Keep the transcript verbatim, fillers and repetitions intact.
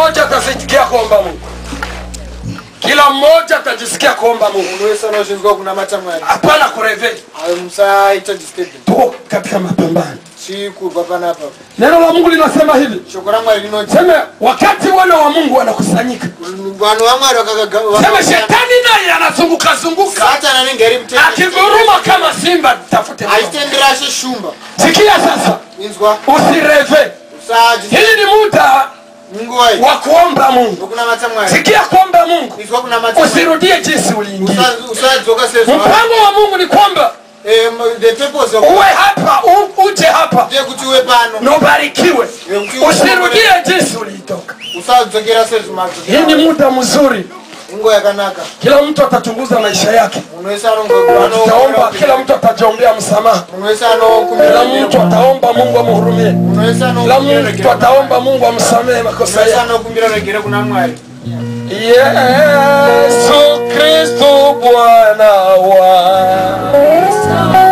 mmoja atasikia kuomba Mungu. Kila mmoja atajisikia kuomba Mungu. Hapana kureve. Tuko katika mapambano. Neno la Mungu linasema hivi. Sema wakati wana wa Mungu wanakusanyika. Sema shetani naye anazunguka zunguka. Akiguruma kama simba tafute. Sikia sasa. Usireve. Hili ni muda wa kuomba Mungu. Sikia kuomba Mungu. Usirudie jinsi uliingia. Mpango wa Mungu ni kwamba uwe hapa, uje hapa na ubarikiwe. Usirudie jinsi ulitoka. Hii ni muda mzuri. Kila mtu atachunguza maisha yake. Tutaomba, kila mtu atajiombea msamaha. Kila mtu ataomba Mungu amhurumie. Kila mtu ataomba Mungu amsamehe makosa yake. Yesu Kristo Bwana wa